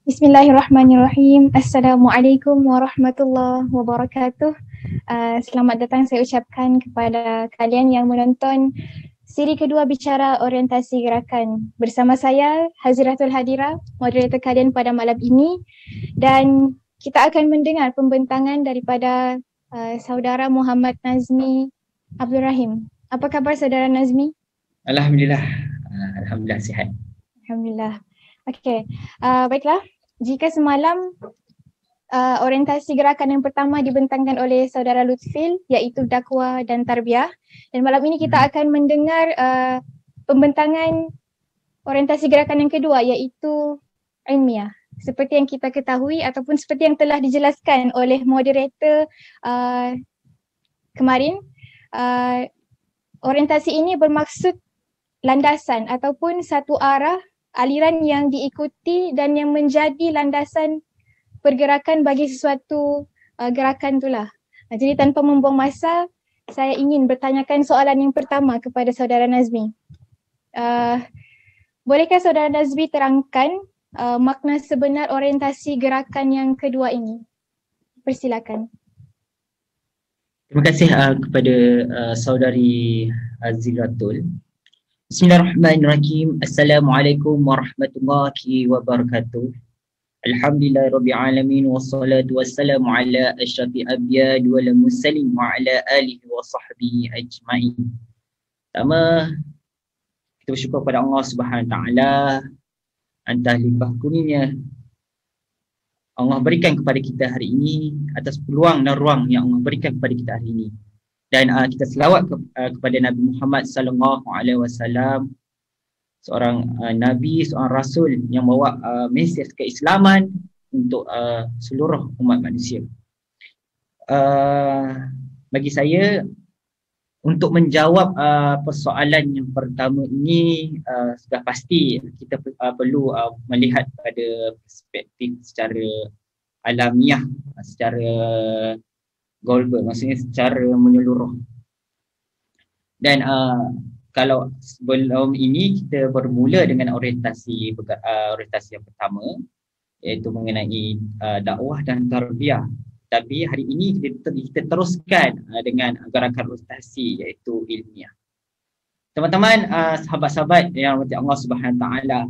Bismillahirrahmanirrahim. Assalamualaikum warahmatullahi wabarakatuh. Selamat datang saya ucapkan kepada kalian yang menonton siri kedua bicara orientasi gerakan. Bersama saya Haziratul Hadira, moderator kalian pada malam ini, dan kita akan mendengar pembentangan daripada saudara Muhammad Nazmi Abdul Rahim. Apa khabar saudara Nazmi? Alhamdulillah. Alhamdulillah sihat. Alhamdulillah. Okey, baiklah. Jika semalam orientasi gerakan yang pertama dibentangkan oleh saudara Lutfil iaitu dakwah dan tarbiyah, dan malam ini kita akan mendengar pembentangan orientasi gerakan yang kedua iaitu ilmiah. Seperti yang kita ketahui ataupun seperti yang telah dijelaskan oleh moderator kemarin, orientasi ini bermaksud landasan ataupun satu arah aliran yang diikuti dan yang menjadi landasan pergerakan bagi sesuatu gerakan itulah. Jadi tanpa membuang masa, saya ingin bertanyakan soalan yang pertama kepada saudara Nazmi. Bolehkah saudara Nazmi terangkan makna sebenar orientasi gerakan yang kedua ini? Persilakan. Terima kasih kepada saudari Aziratul. Bismillahirrahmanirrahim. Assalamualaikum warahmatullahi wabarakatuh. Alhamdulillahirabbil alamin wassalatu wassalamu ala asyrafil anbiya'i wal mursalin wa ala alihi wa sahbihi ajmain. Pertama, kita bersyukur kepada Allah Subhanahu wa taala atas limpah kurnia Allah berikan kepada kita hari ini, atas peluang dan ruang yang Allah berikan kepada kita hari ini. Dan kita selawat kepada Nabi Muhammad sallallahu alaihi wasallam, seorang nabi, seorang rasul yang bawa mesej keislaman untuk seluruh umat manusia. Bagi saya, untuk menjawab persoalan yang pertama ini, sudah pasti kita perlu melihat pada perspektif secara alamiah, secara global, maksudnya secara menyeluruh. Dan kalau sebelum ini kita bermula dengan orientasi yang pertama, iaitu mengenai dakwah dan tarbiyah. Tapi hari ini kita teruskan dengan gerakan orientasi iaitu ilmiah. Teman-teman, sahabat-sahabat yang dirahmati Allah Subhanahu Wa Taala,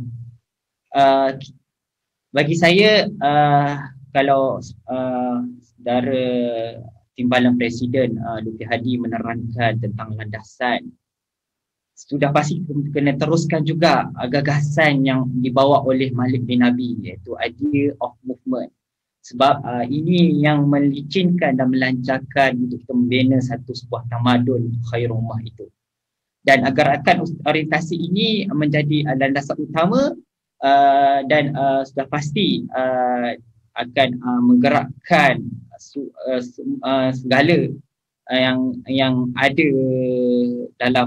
bagi saya kalau saudara Timbalan Presiden Lutfi Hadi menerangkan tentang landasan, sudah pasti kena teruskan juga gagasan yang dibawa oleh Malik bin Nabi iaitu idea of movement. Sebab ini yang melicinkan dan melancarkan untuk kita membina satu sebuah tamadun khairul ummah itu. Dan gerakan orientasi ini menjadi landasan utama dan sudah pasti akan menggerakkan segala yang ada dalam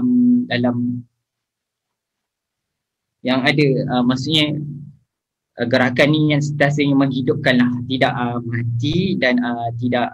yang ada, maksudnya gerakan ni yang sentiasa menghidupkanlah, tidak mati dan tidak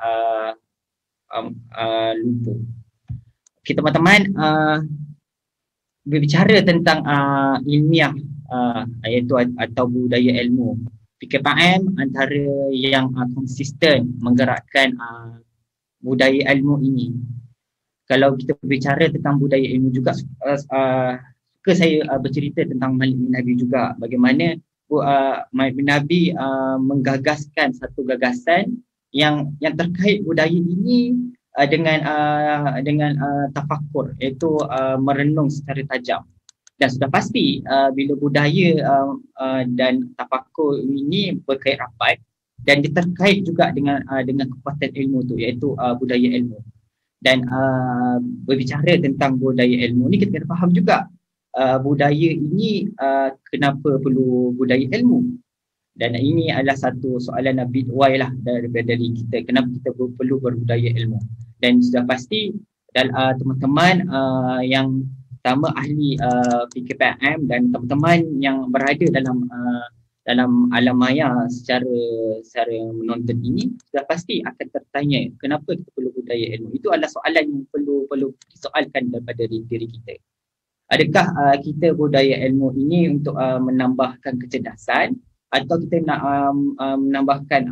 lumpuh. Okay, teman-teman, berbicara tentang ilmiah iaitu atau budaya ilmu, PKPM antara yang konsisten menggerakkan budaya ilmu ini. Kalau kita berbicara tentang budaya ilmu juga, suka saya bercerita tentang Malik bin Nabi juga, bagaimana Malik bin Nabi menggagaskan satu gagasan yang terkait budaya ini dengan tafakur, iaitu merenung secara tajam. Dan sudah pasti bila budaya dan tafakur ini berkait rapat dan terkait juga dengan kekuatan ilmu tu, iaitu budaya ilmu. Dan berbicara tentang budaya ilmu ni, kita kena faham juga budaya ini kenapa perlu budaya ilmu. Dan ini adalah satu soalan bid'wai lah dari kita, kenapa kita perlu berbudaya ilmu. Dan sudah pasti teman-teman yang pertama ahli PKPM dan teman-teman yang berada dalam alam maya secara menonton ini, sudah pasti akan tertanya kenapa kita perlu budaya ilmu. Itu adalah soalan yang perlu disoalkan daripada diri kita. Adakah kita budaya ilmu ini untuk menambahkan kecerdasan atau kita nak menambahkan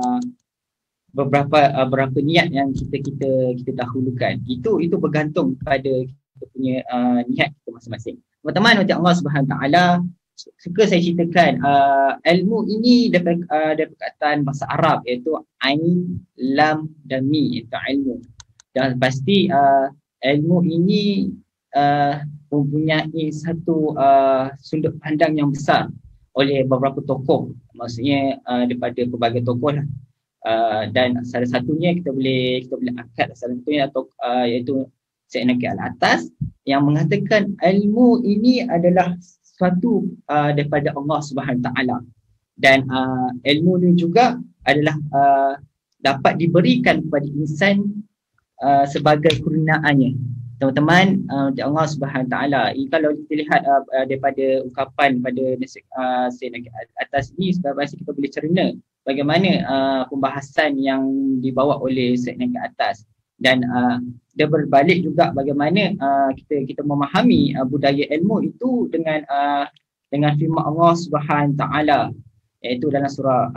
beberapa niat yang kita dahulukan. Itu bergantung pada kita punya niat kita masing-masing. Teman-teman, untuk Allah Subhanahu Taala, suka saya ceritakan ilmu ini daripada perkataan bahasa Arab, iaitu ain, lam dan mi, itu ilmu. Dan pasti ilmu ini mempunyai satu sudut pandang yang besar oleh beberapa tokoh, maksudnya daripada pelbagai tokoh lah. Dan salah satunya kita boleh angkat salah satunya iaitu Syed Nakib Al-Atas yang mengatakan ilmu ini adalah sesuatu daripada Allah Subhanahu Taala, dan ilmu ini juga adalah dapat diberikan kepada insan sebagai kurniaannya. Teman-teman, Allah Subhanahu Taala, kalau kita lihat daripada ungkapan pada Syed Nakib Al-Atas ini, sebenarnya kita boleh cerna bagaimana pembahasan yang dibawa oleh Syed Nakib Al-Atas, dan dia berbalik juga bagaimana kita memahami budaya ilmu itu dengan firman Allah Subhanahu Taala, iaitu dalam surah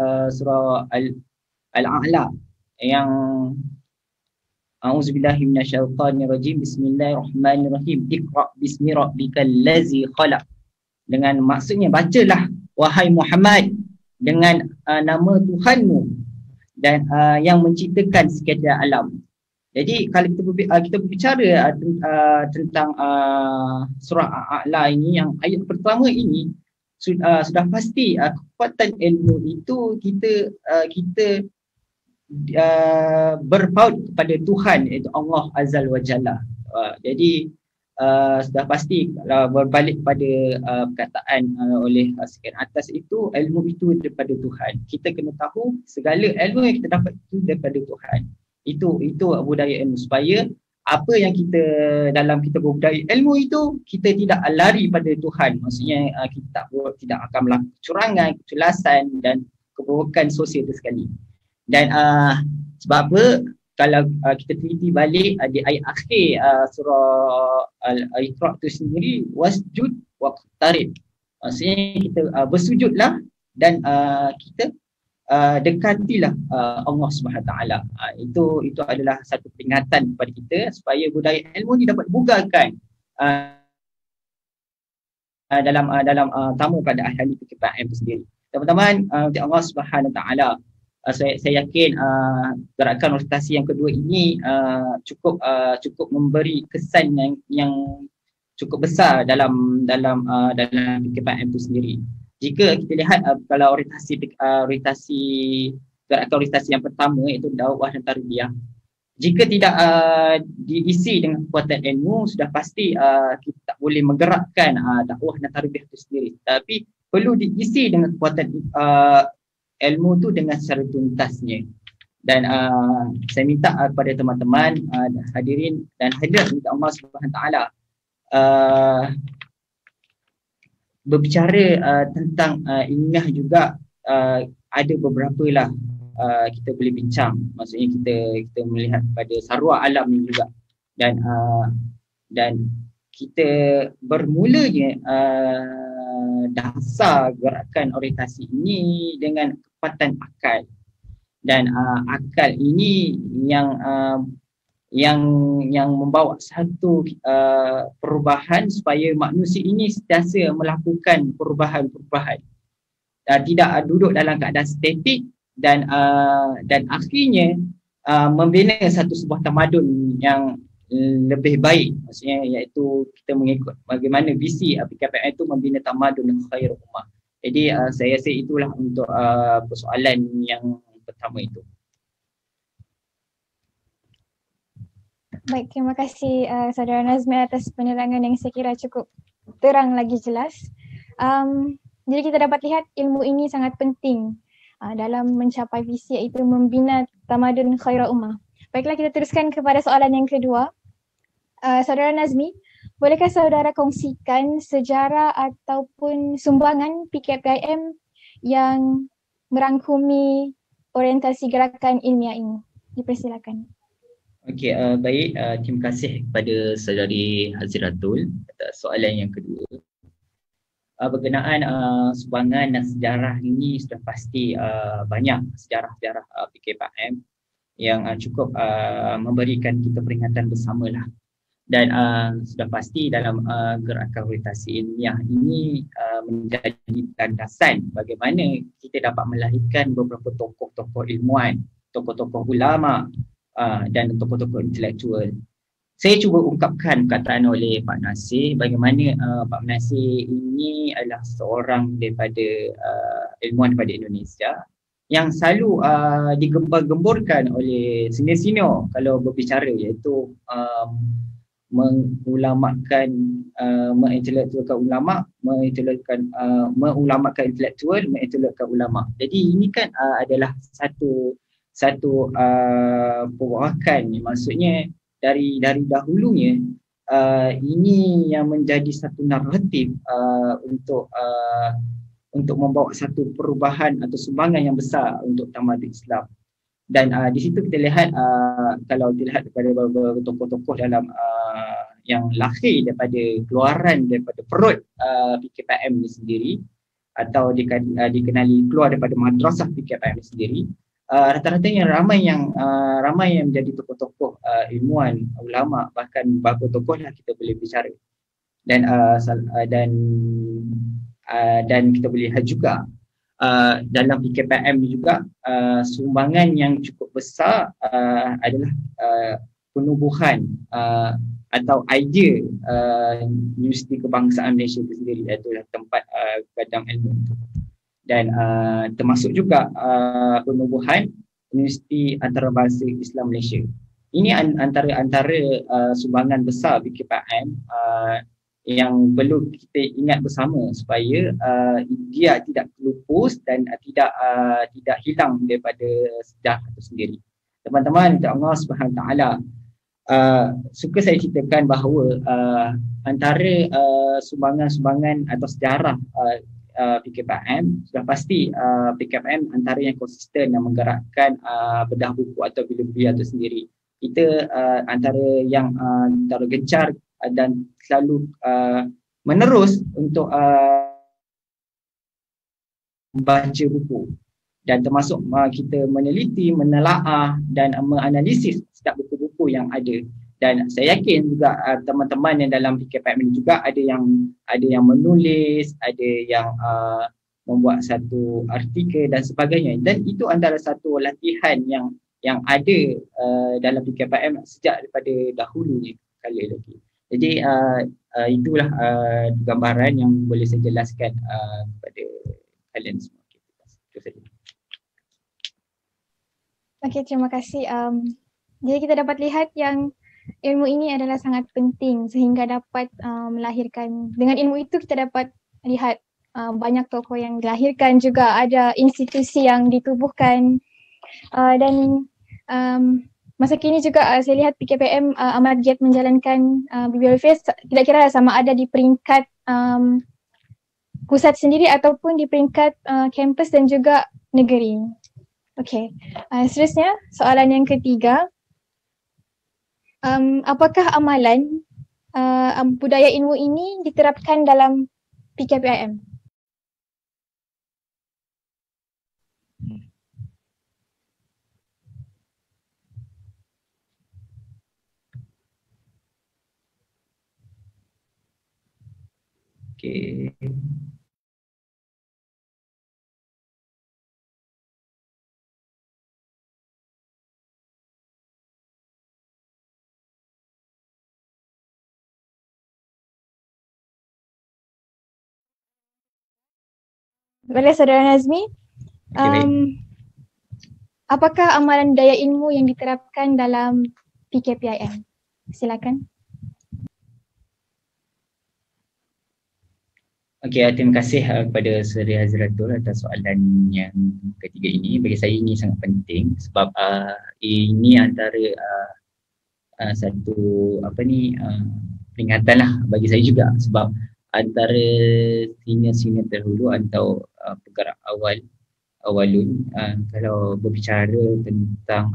Al-A'la yang A'udzubillahi minasyaitonirrajim, bismillahirrahmanirrahim, Iqra bismi rabbikal ladzi khalaq. Dengan maksudnya, bacalah wahai Muhammad dengan nama Tuhanmu dan yang menciptakan sekalian alam. Jadi kalau kita berbicara tentang surah Al-A'la ini, yang ayat pertama ini, sudah pasti kekuatan ilmu itu kita berpaut kepada Tuhan, iaitu Allah Azza wa Jalla. Jadi sudah pasti kalau berbalik pada perkataan oleh sekian atas itu, ilmu itu daripada Tuhan. Kita kena tahu segala ilmu yang kita dapat itu daripada Tuhan. Itu budaya ilmu, supaya apa yang kita dalam kita berbudaya ilmu itu, kita tidak lari pada Tuhan. Maksudnya kita tidak akan melakukan kecurangan, kecelasan dan keburukan sosial itu sekali. Dan sebab apa, kalau kita teliti balik di ayat akhir surah Al-Iqra itu sendiri, wasjud waqtarib. Maksudnya kita bersujudlah dan kita dekatilah Allah Subhanahu Taala. Itu adalah satu peringatan kepada kita supaya budaya ilmu ni dapat dibugarkan dalam tamu pada ahli PKPM itu sendiri. Teman-teman, untuk Allah Subhanahu Taala, saya yakin gerakan orientasi yang kedua ini cukup memberi kesan yang cukup besar dalam PKPM itu sendiri. Jika kita lihat kalau gerakan orientasi yang pertama, iaitu dakwah dan tarbiyah, jika tidak diisi dengan kekuatan ilmu, sudah pasti kita tak boleh menggerakkan dakwah dan tarbiyah itu sendiri. Tapi perlu diisi dengan kekuatan ilmu tu dengan secara tuntasnya. Dan saya minta kepada teman-teman hadirin dan hadirat minta Allah Subhanahu Taala berbicara tentang ilmiah juga, ada beberapa lah kita boleh bincang. Maksudnya kita melihat pada sarwa alam ni juga, dan kita bermulanya dasar gerakan orientasi ini dengan kekuatan akal, dan akal ini yang membawa satu perubahan supaya manusia ini sentiasa melakukan perubahan, tidak duduk dalam keadaan statik, dan akhirnya membina sebuah tamadun yang lebih baik. Maksudnya iaitu kita mengikut bagaimana visi PKPM itu membina tamadun khairul ummah. Jadi saya rasa itulah untuk persoalan yang pertama itu. Baik, terima kasih Saudara Nazmi atas penerangan yang saya kira cukup terang lagi jelas. Jadi kita dapat lihat ilmu ini sangat penting dalam mencapai visi, iaitu membina tamadun khairul ummah. Baiklah, kita teruskan kepada soalan yang kedua. Saudara Nazmi, bolehkah saudara kongsikan sejarah ataupun sumbangan PKPIM yang merangkumi orientasi gerakan ilmiah ini? Dipersilakan. Okey, baik. Terima kasih kepada saudari Haziratul atas soalan yang kedua. berkenaan sumbangan dan sejarah ini sudah pasti banyak sejarah-sejarah PKPM yang cukup memberikan kita peringatan bersamalah. Dan sudah pasti dalam gerakan orientasi ilmiah ini menjadi landasan bagaimana kita dapat melahirkan beberapa tokoh-tokoh ilmuwan, tokoh-tokoh ulama dan tokoh-tokoh intelektual. Saya cuba ungkapkan perkataan oleh Pak Nasir bagaimana Pak Nasir ini adalah seorang daripada ilmuwan daripada Indonesia yang selalu digembar-gemburkan oleh senior-senior kalau berbicara, iaitu mengulamakan, mengintelektualkan ulama, mengulamakan intelektual, mengintelektualkan ulama. Jadi ini kan adalah satu perwakakan, maksudnya dari dahulunya ini yang menjadi satu naratif untuk membawa satu perubahan atau sumbangan yang besar untuk tamadun Islam. Dan di situ kita lihat kalau kita lihat kepada beberapa tokoh-tokoh dalam yang lahir daripada keluaran daripada perut PKPM ini sendiri atau dikenali keluar daripada madrasah PKPM ini sendiri, rata-rata yang ramai yang menjadi tokoh-tokoh ilmuwan, ulama, bahkan beberapa tokoh lah kita boleh bicara. Dan kita boleh lihat juga dalam PKPM juga sumbangan yang cukup besar adalah penubuhan atau idea Universiti Kebangsaan Malaysia itu sendiri, iaitu tempat gadang ilmu itu. Dan termasuk juga penubuhan Universiti Antarabangsa Islam Malaysia. Ini antara sumbangan besar PKPM yang perlu kita ingat bersama supaya dia tidak lupus dan tidak hilang daripada sejarah itu sendiri. Teman-teman, Allah Subhanahu Wa Taala suka saya ceritakan bahawa antara sumbangan-sumbangan atau sejarah PKPM, sudah pasti PKPM antara yang konsisten dan menggerakkan bedah buku atau bibliografia itu sendiri. Kita antara yang gencar dan selalu menerus untuk membaca buku, dan termasuk kita meneliti, menelaah dan menganalisis setiap buku-buku yang ada. Dan saya yakin juga teman-teman yang dalam PKPM ini juga ada yang menulis, ada yang membuat satu artikel dan sebagainya. Dan itu antara satu latihan yang ada dalam PKPM sejak daripada dahulunya kali lagi. Jadi itulah gambaran yang boleh saya jelaskan kepada kalian semua. Itu saja. Okey, terima kasih. Jadi kita dapat lihat yang ilmu ini adalah sangat penting sehingga dapat melahirkan. Dengan ilmu itu kita dapat lihat banyak tokoh yang dilahirkan, juga ada institusi yang ditubuhkan, dan masa kini juga saya lihat PKPM amat giat menjalankan bibliografi, tidak kira sama ada di peringkat pusat sendiri ataupun di peringkat kampus dan juga negeri. Okey, seterusnya soalan yang ketiga, apakah amalan budaya ilmu ini diterapkan dalam PKPM? Okay. Boleh Saudara Nazmi? Apakah amalan daya ilmu yang diterapkan dalam PKPIM? Silakan. Okey, terima kasih kepada Saudara Hazratul atas soalan yang ketiga ini. Bagi saya ini sangat penting sebab ini antara satu peringatan lah bagi saya juga, sebab antara senior-senior terdahulu atau penggerak awalun kalau berbicara tentang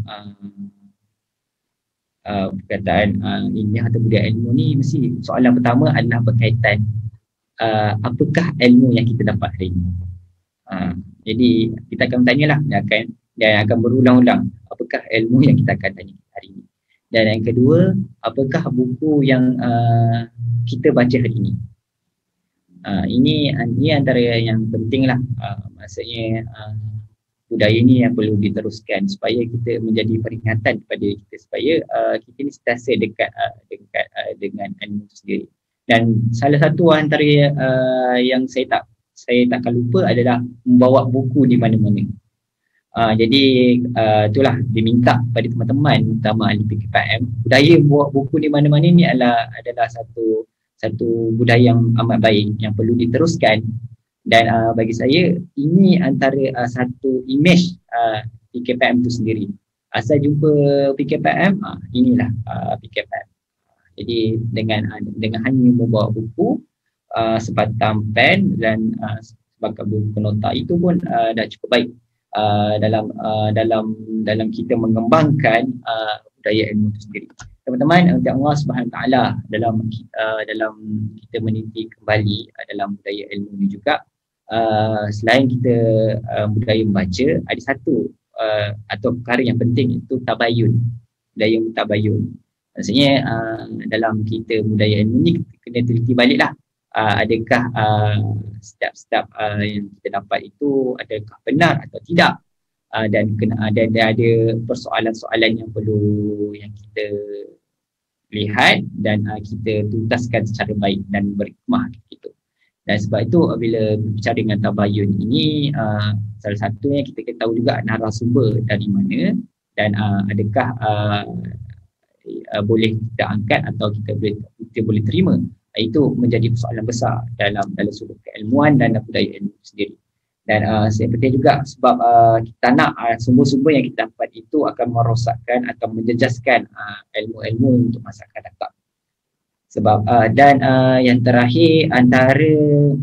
perkataan ilmiah atau budaya ilmu ni, mesti soalan pertama adalah berkaitan apakah ilmu yang kita dapat hari ini. Jadi kita akan bertanyalah, dia akan berulang-ulang apakah ilmu yang kita akan tanya hari ini. Dan yang kedua, apakah buku yang kita baca hari ini. Ini antara yang penting lah. Maksudnya budaya ni yang perlu diteruskan supaya kita menjadi peringatan kepada kita supaya kita ni sentiasa dekat dengan ilmu itu sendiri. Dan salah satu antara yang saya takkan lupa adalah membawa buku di mana-mana. Jadi itulah diminta pada teman-teman terutama ahli PKPM, budaya membawa buku di mana-mana ni adalah satu budaya yang amat baik yang perlu diteruskan. Dan bagi saya ini antara satu image PKPM itu sendiri. Asal jumpa PKPM, inilah PKPM. Jadi dengan hanya membawa buku, sebatang pen dan sebagai buku nota itu pun dah cukup baik dalam kita mengembangkan budaya ilmu itu sendiri. Teman-teman, untuk Allah Subhanahu Wa Taala dalam kita meniti kembali dalam budaya ilmu ini juga, selain kita budaya membaca, ada satu atau perkara yang penting itu tabayun, budaya tabayun. Maksudnya dalam kita budaya ilmu ni kena teliti baliklah, adakah step-step yang kita dapat itu adakah benar atau tidak, dan kena ada persoalan-soalan yang perlu yang kita lihat dan kita tuntaskan secara baik dan berhikmah gitu. Dan sebab itu bila berbicara dengan tabayun ini, salah satunya kita tahu juga narasumber dari mana dan adakah boleh kita angkat atau kita boleh terima. Itu menjadi persoalan besar dalam sudut keilmuan dan budaya ilmu sendiri. Dan saya penting juga sebab kita nak sumber-sumber yang kita dapat itu akan merosakkan atau menjejaskan ilmu-ilmu untuk masa akan datang. Sebab dan yang terakhir, antara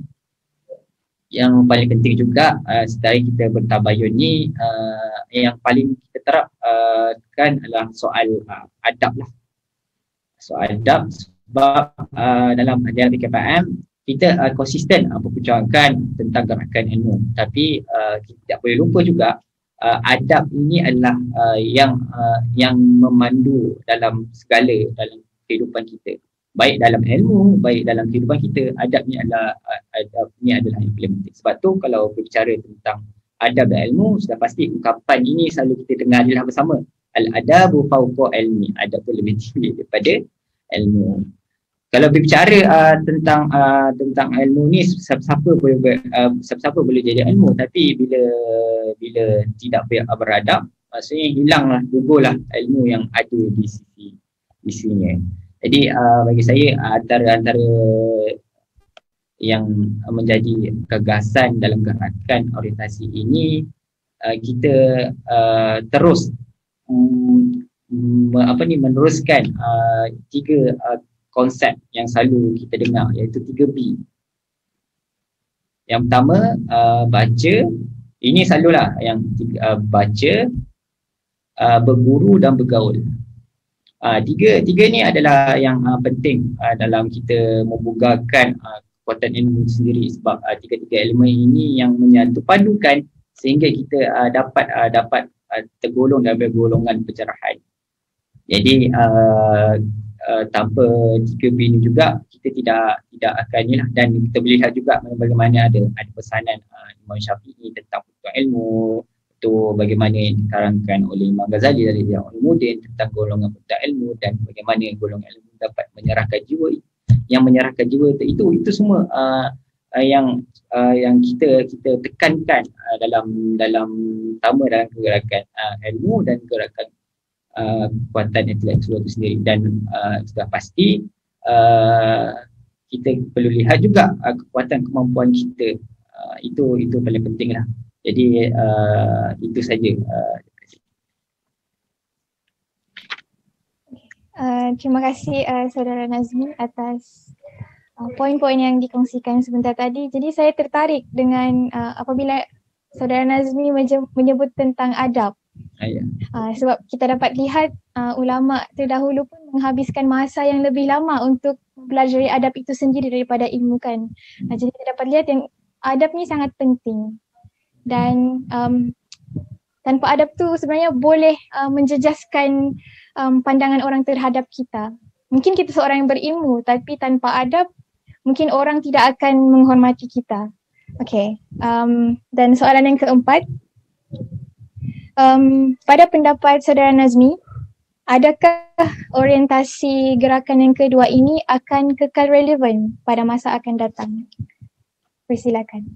yang paling penting juga setelah kita bertabayun ni, yang paling kita terapkan adalah soal adab lah. Soal adab sebab dalam PKPM kita konsisten memperjuangkan tentang gerakan ilmu, tapi kita tak boleh lupa juga adab ini adalah yang memandu dalam segala dalam kehidupan kita, baik dalam ilmu, baik dalam kehidupan kita. Adab ni adalah yang paling penting. Sebab tu kalau berbicara tentang adab dan ilmu, sudah pasti ungkapan ini selalu kita dengar adalah bersama, al-adabu fawqa ilmi, adab tu lebih tinggi daripada ilmu. Kalau berbicara tentang ilmu ni, siapa boleh jadi ilmu, tapi bila tidak beradab, maksudnya hilanglah, gugurlah ilmu yang ada di sisinya. Jadi bagi saya antara yang menjadi gagasan dalam gerakan orientasi ini, kita terus meneruskan tiga konsep yang selalu kita dengar, iaitu 3B. Yang pertama, baca. Ini selalulah yang baca, berguru dan bergaul. Tiga ni adalah yang penting dalam kita membugarkan kekuatan ilmu sendiri, sebab tiga-tiga elemen ini yang menyatu padukan sehingga kita dapat tergolong dalam golongan pencerahan. Jadi tanpa 3B ini juga kita tidak akan inilah. Dan kita boleh lihat juga bagaimana ada pesanan Imam Syafi'i tentang pertuan ilmu, itu bagaimana dikarangkan oleh Imam Ghazali dari Ihya Ulumuddin tentang golongan pertuan ilmu, dan bagaimana golongan ilmu dapat menyerahkan jiwa. Yang menyerahkan jiwa itu semua yang kita tekankan dalam utama dalam gerakan ilmu dan gerakan kekuatan intelektual itu sendiri. Dan sudah pasti kita perlu lihat juga kekuatan kemampuan kita, itu paling penting lah. Jadi itu saja. Terima kasih Saudara Nazmi atas poin-poin yang dikongsikan sebentar tadi. Jadi saya tertarik dengan apabila Saudara Nazmi menyebut tentang adab. Ya. Sebab kita dapat lihat ulama terdahulu pun menghabiskan masa yang lebih lama untuk mempelajari adab itu sendiri daripada ilmu kan. Jadi kita dapat lihat yang adab ni sangat penting. Dan tanpa adab tu sebenarnya boleh menjejaskan pandangan orang terhadap kita. Mungkin kita seorang yang berilmu tapi tanpa adab mungkin orang tidak akan menghormati kita. Okay. Dan soalan yang keempat, pada pendapat Saudara Nazmi, adakah orientasi gerakan yang kedua ini akan kekal relevan pada masa akan datang? Persilakan.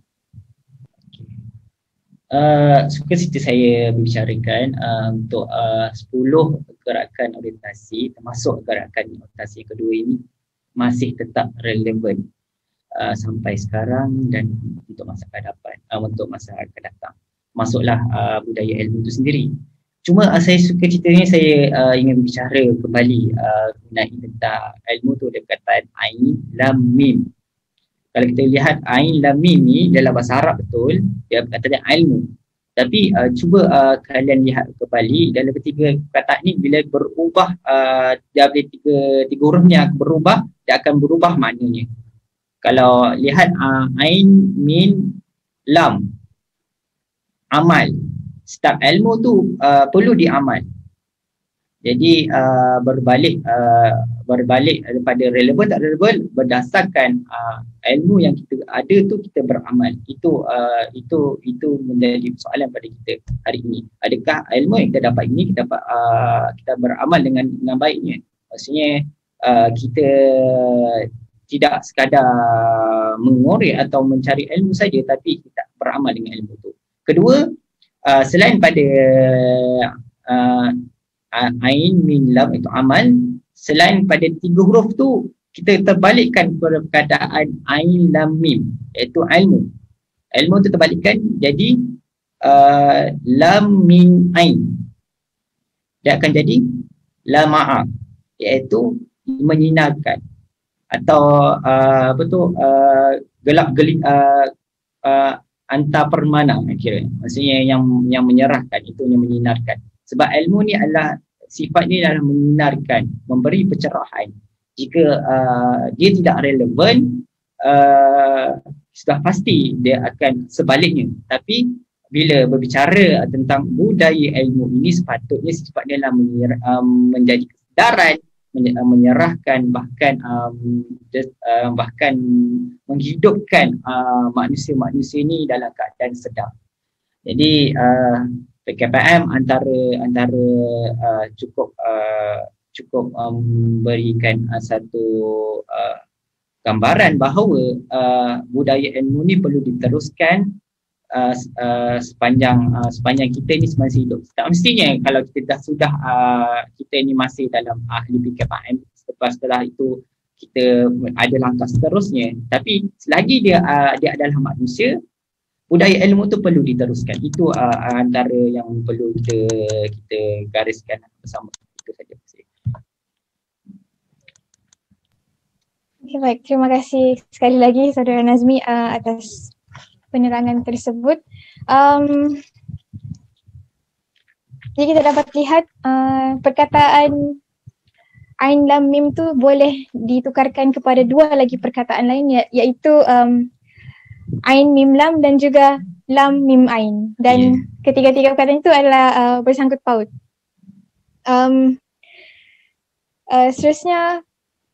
Suka cerita saya berbicarakan untuk 10 gerakan orientasi, termasuk gerakan orientasi kedua ini masih tetap relevan sampai sekarang dan untuk masa akan datang. Masuklah budaya ilmu itu sendiri. Cuma saya suka cerita ni, saya ingin bicara kembali mengenai tentang ilmu tu dekatan Ain Lam Mim. Kalau kita lihat Ain Lam Mim ni dalam bahasa Arab betul, dia berkata ilmu. Tapi cuba kalian lihat kembali dalam ketiga perkataan ni, bila berubah dia boleh tiga huruf ni akan berubah, dia akan berubah maknanya. Kalau lihat Ain Min Lam, amal. Setiap ilmu tu perlu diamal. Jadi berbalik daripada relevan tak relevan berdasarkan ilmu yang kita ada tu kita beramal. Itu menjadi soalan pada kita hari ini. Adakah ilmu yang kita dapat ini kita beramal dengan baiknya? Maksudnya kita tidak sekadar mengorek atau mencari ilmu saja, tapi kita beramal dengan ilmu tu. Kedua, selain pada Ain Min Lam itu amal, selain pada tiga huruf tu kita terbalikkan kepada perkataan Ain Lam Mim, iaitu ilmu. Ilmu tu terbalikkan jadi Lam Mim Ain. Dia akan jadi Lama'a, iaitu menyinarkan atau gelap-gelip antar permana kira. Maksudnya yang menyerahkan, itu yang menyinarkan. Sebab ilmu ni adalah sifat ni adalah menyinarkan, memberi pencerahan. Jika dia tidak relevan, sudah pasti dia akan sebaliknya. Tapi bila berbicara tentang budaya ilmu ini, sepatutnya sifatnya adalah menjadi kesedaran, menyerahkan, bahkan menghidupkan manusia-manusia ini dalam keadaan sedar. Jadi PKPM antara cukup memberikan satu gambaran bahawa budaya ilmu ni perlu diteruskan sepanjang kita ni masih hidup. Tak mestinya kalau kita sudah kita ni masih dalam ahli PKPM, setelah itu kita ada langkah seterusnya. Tapi selagi dia adalah manusia, budaya ilmu tu perlu diteruskan. Itu antara yang perlu kita gariskan bersama. Itu saja. Okay, baik, terima kasih sekali lagi Saudara Nazmi atas penerangan tersebut. Jadi kita dapat lihat perkataan Ain Lam Mim tu boleh ditukarkan kepada dua lagi perkataan lain, iaitu Ain Mim Lam dan juga Lam Mim Ain. Dan ketiga-tiga perkataan itu adalah bersangkut paut. Seterusnya,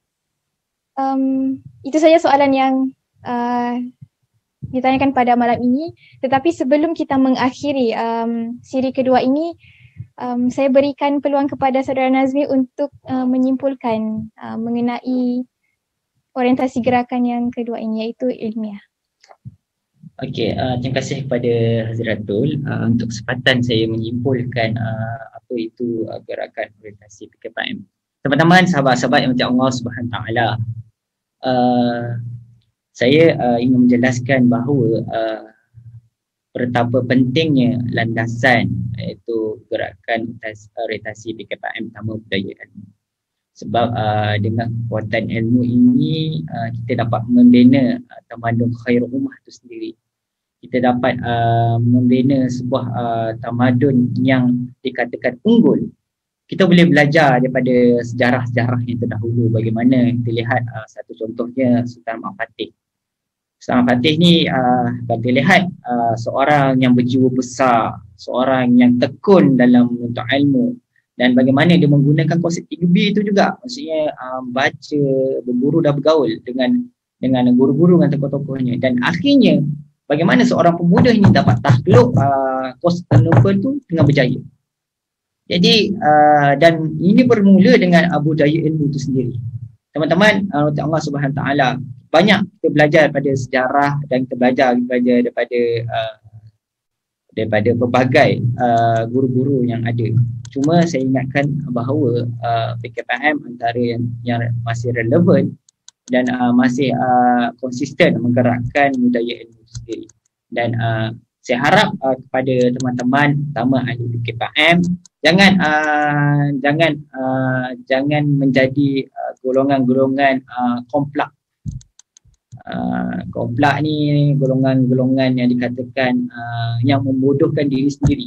itu saja soalan yang ditanyakan pada malam ini. Tetapi sebelum kita mengakhiri siri kedua ini, saya berikan peluang kepada Saudara Nazmi untuk menyimpulkan mengenai orientasi gerakan yang kedua ini, iaitu ilmiah. Okey, terima kasih kepada Haziratul untuk kesempatan saya menyimpulkan apa itu gerakan orientasi PKPM. Teman-teman, sahabat-sahabat yang dirahmati Allah Subhanahu Taala, saya ingin menjelaskan bahawa betapa pentingnya landasan, iaitu gerakan orientasi PKPM utama budaya ilmu. Sebab dengan kekuatan ilmu ini kita dapat membina tamadun khairul ummah itu sendiri. kita dapat membina sebuah tamadun yang dikatakan unggul. Kita boleh belajar daripada sejarah-sejarah yang terdahulu. Bagaimana kita lihat satu contohnya Sultan Mahmud Fatih. Sultan Fatih ni kita lihat seorang yang berjiwa besar, seorang yang tekun dalam menuntut ilmu, dan bagaimana dia menggunakan konsep 3B itu juga. Maksudnya baca, berguru dan bergaul dengan guru-guru dan tokoh-tokohnya, dan akhirnya bagaimana seorang pemuda ini dapat takluk Konstantinopel tu dengan berjaya. Jadi dan ini bermula dengan budaya ilmu itu sendiri. Teman-teman, Allah Subhanahu Taala, banyak kita belajar daripada sejarah dan kita belajar daripada pelbagai guru-guru yang ada. Cuma saya ingatkan bahawa PKPM antara yang masih relevan dan masih konsisten menggerakkan budaya ilmu itu sendiri. Dan saya harap kepada teman-teman, terutama ahli PKPM, jangan menjadi golongan-golongan komplak. Komplak ni golongan-golongan yang dikatakan yang membodohkan diri sendiri.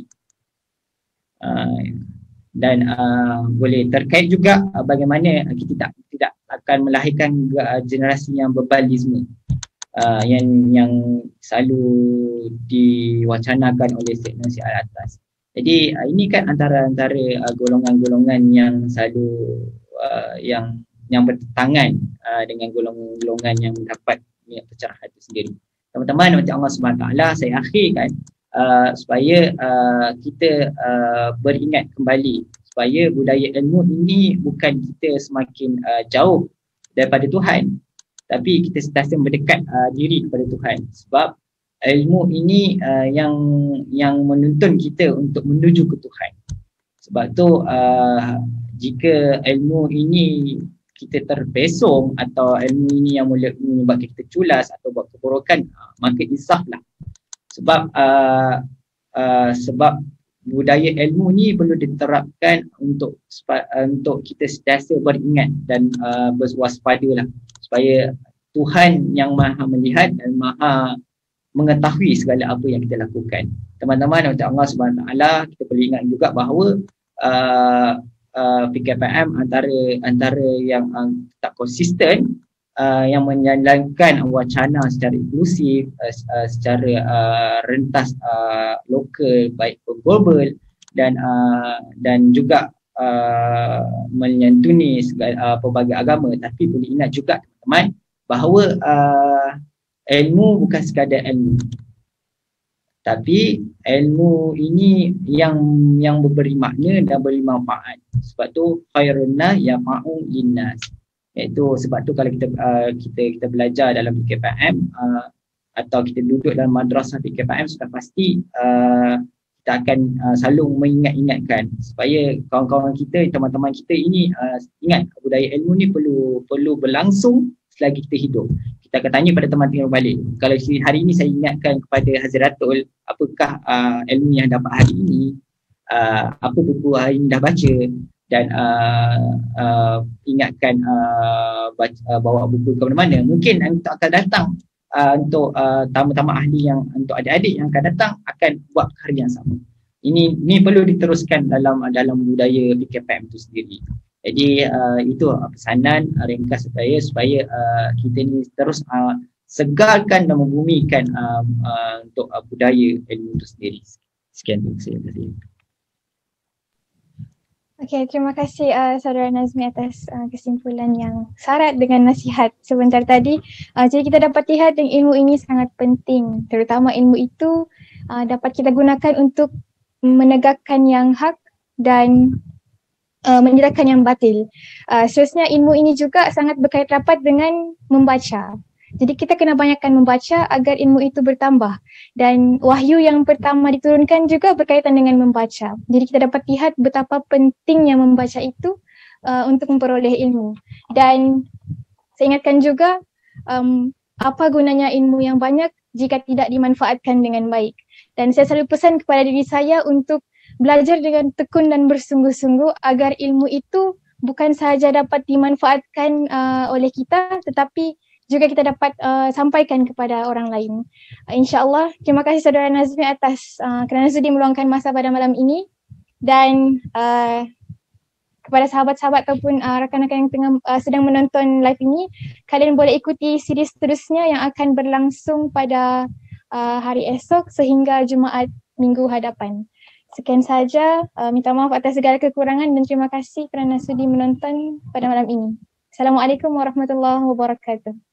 Dan boleh terkait juga bagaimana kita tidak akan melahirkan generasi yang berbalisme, yang selalu diwacanakan oleh segmen siar atas. Jadi ini kan antara golongan-golongan yang selalu yang bertentangan dengan golongan-golongan yang mendapat pencerahan itu sendiri. Teman-teman, macam Allah SWT, saya akhirkan supaya kita beringat kembali supaya budaya ilmu ini bukan kita semakin jauh daripada Tuhan, tapi kita sentiasa mendekat diri kepada Tuhan, sebab ilmu ini yang menuntun kita untuk menuju ke Tuhan. Sebab tu jika ilmu ini kita terpesong atau ilmu ini yang menyebabkan kita culas atau buat keburukan, maka insaflah. Sebab budaya ilmu ni perlu diterapkan untuk kita sentiasa beringat dan berwaspadalah, supaya Tuhan yang Maha melihat dan Maha mengetahui segala apa yang kita lakukan. Teman-teman, untuk Allah SWT, kita perlu ingat juga bahawa PKPM antara yang tak konsisten, yang menjalankan wacana secara inklusif, secara rentas lokal baik global, dan juga menyantuni pelbagai agama. Tapi boleh ingat juga teman-teman bahawa ilmu bukan sekadar ilmu, tapi ilmu ini yang memberi makna dan beri manfaat. Sebab tu khairunna yafa'u linnas. Iaitu sebab tu kalau kita belajar dalam PKPM atau kita duduk dalam madrasah PKPM, sudah pasti kita akan selalu mengingat-ingatkan supaya kawan-kawan kita, teman-teman kita ini ingat budaya ilmu ni perlu berlangsung selagi kita hidup. Kita akan tanya pada teman-teman balik. Kalau hari ini saya ingatkan kepada Hazratul, apakah ilmu yang dapat hari ini, apa buku hari ini dah baca, dan ingatkan bawa buku ke mana-mana. Mungkin untuk akan datang, untuk tamu-tamu ahli yang untuk adik-adik yang akan datang akan buat karya yang sama. Ini perlu diteruskan dalam budaya PKPM itu sendiri. Jadi itu pesanan ringkas supaya kita ni terus segalkan dan membumikan untuk budaya ilmu itu sendiri. Sekian terima kasih. Okey, terima kasih Saudara Nazmi atas kesimpulan yang syarat dengan nasihat sebentar tadi. Jadi kita dapat lihat yang ilmu ini sangat penting, terutama ilmu itu dapat kita gunakan untuk menegakkan yang hak dan menjadikan yang batil. Seterusnya ilmu ini juga sangat berkait rapat dengan membaca. Jadi kita kena banyakkan membaca agar ilmu itu bertambah. Dan wahyu yang pertama diturunkan juga berkaitan dengan membaca. Jadi kita dapat lihat betapa pentingnya membaca itu untuk memperoleh ilmu. Dan saya ingatkan juga apa gunanya ilmu yang banyak jika tidak dimanfaatkan dengan baik. Dan saya selalu pesan kepada diri saya untuk belajar dengan tekun dan bersungguh-sungguh agar ilmu itu bukan sahaja dapat dimanfaatkan oleh kita, tetapi juga kita dapat sampaikan kepada orang lain. InsyaAllah, terima kasih Saudara Nazmi atas kerana sudi meluangkan masa pada malam ini, dan kepada sahabat-sahabat ataupun rakan-rakan yang tengah sedang menonton live ini, kalian boleh ikuti siri seterusnya yang akan berlangsung pada hari esok sehingga Jumaat minggu hadapan. Sekian sahaja, minta maaf atas segala kekurangan dan terima kasih kerana sudi menonton pada malam ini. Assalamualaikum warahmatullahi wabarakatuh.